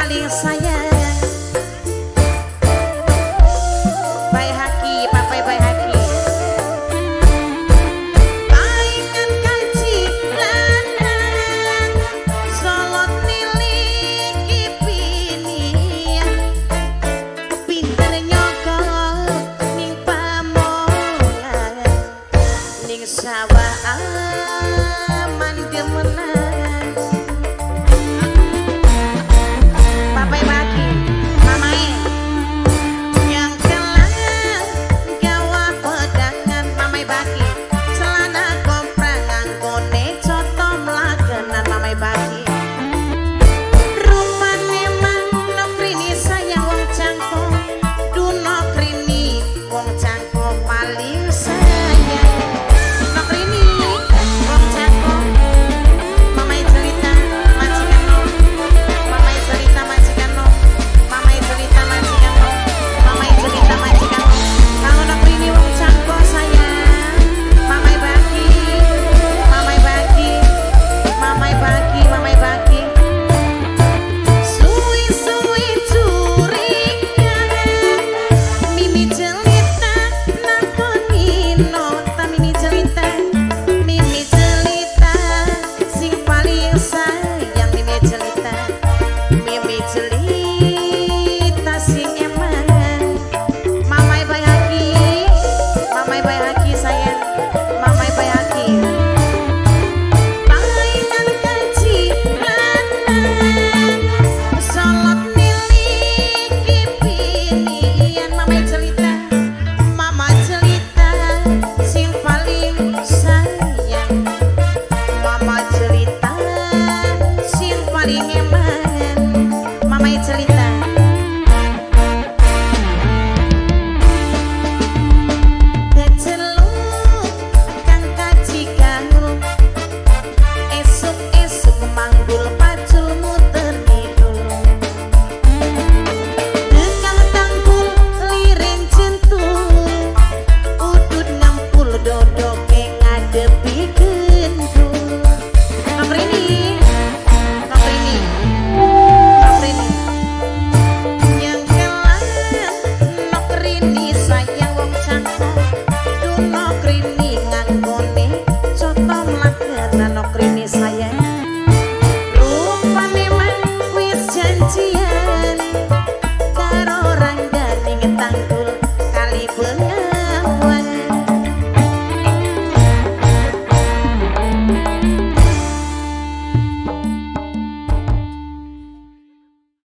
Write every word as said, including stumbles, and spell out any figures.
paling sayang. Bae Haki, papai Bae Haki. Taingan kaji lanang, solot niliki pinian, pinter nyokol ning pamongan, ning sawah aman demenan. Papai Baki, mamae yang kelang gawa pedangan. Mamai Baki celana komprang nganggone coto mlakenan. Mamai Baki rupane mang nokrini sayang wong cangkok, du nokrini wong cangkok paling sayang. Nokrini wong cangkok, mamai cerita majikan no, mamai cerita majikan no, mamai cerita majikan no, mamai cerita majikan no. Kalau nokrini wong cangkok sayang, mamai Baki, mamai Baki, mamai Baki, mamai Baki. Suwi-suwi curiga, mimi jelita nakoni nota. Mimi jelita, mimi jelita sing paling sayang. Mimi jelita, mimi jelita sing emang. Mamai Bae Haki, mamai Bae Haki sayang, mamai Bae Haki. Taingan kaji lanang, solot niliki pinian. Mamai jelita, mama jelita sing paling sayang. Mama jelita sing paling eman. Mamai jelita. Keceluk kang kaji gaul, esuk-esuk manggul pacul muter ngidul. Dekang tangkul lirin jentul, udut ngampul dodoke ngadepi gendul. Nokrini, nokrini, nokrini. Yang kelang nokrini sayang wong cangkok, du nokrini nganggone coto mlakenan. Nokrini sayang rupane mang wis janjian.